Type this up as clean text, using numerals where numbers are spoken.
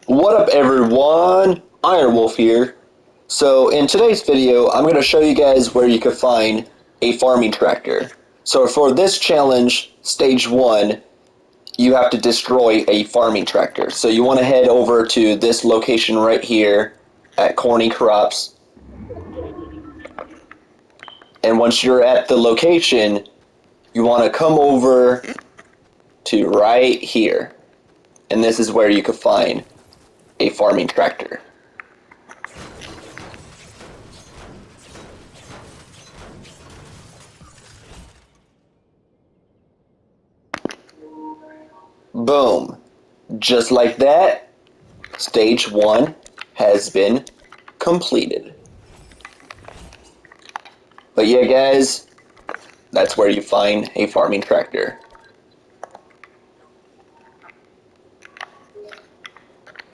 What up everyone, Iron Wolf here. So in today's video, I'm going to show you guys where you can find a farming tractor. So for this challenge, stage 1, you have to destroy a farming tractor. So you want to head over to this location right here at Corny Crops. And once you're at the location, you want to come over to right here. And this is where you can find a farming tractor. Boom. Just like that, stage 1 has been completed. But yeah guys, that's where you find a farming tractor.